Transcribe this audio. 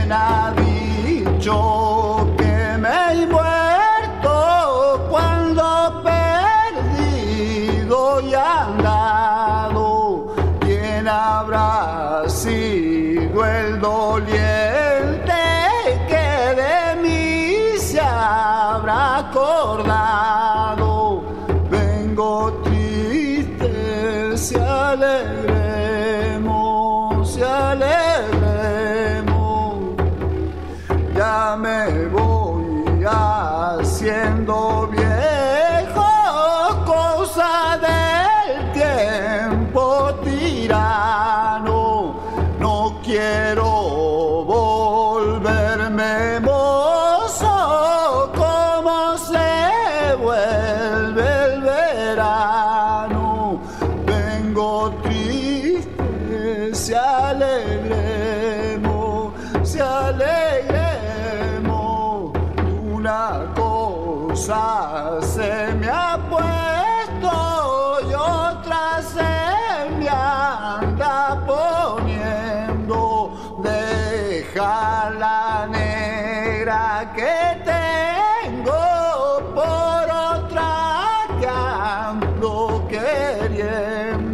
¿Quién ha dicho que me he muerto cuando perdido y andado? ¿Quién habrá sido el doliente que de mí se habrá acordado? Vengo triste, si alegremos, si alegremos. Ya me voy haciendo viejo, cosa del tiempo tirano. No quiero volverme mozo como se vuelve el verano. Vengo triste, si alegremos, si alegremos. Una cosa se me ha puesto y otra se me anda poniendo. Deja la negra que tengo por otra que ando queriendo.